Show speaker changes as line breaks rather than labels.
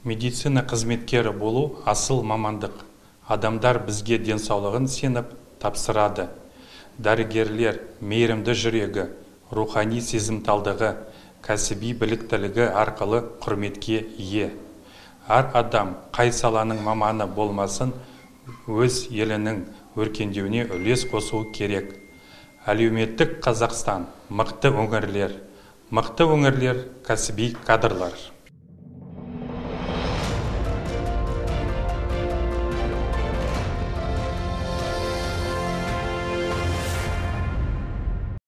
Медицина қызметкері болу асыл мамандық. Адамдар бізге денсаулығын сеніп тапсырады. Дәрігерлер мейірімді жүрегі, рухани сезімталдығы, кәсіби біліктілігі арқылы құрметке ие. Әр адам қай саланың маманы болмасын, өз елінің өркендеуіне үлес қосу керек. Әлеуметтік Қазақстан мықты өңірлер, кәсіби кадрлар.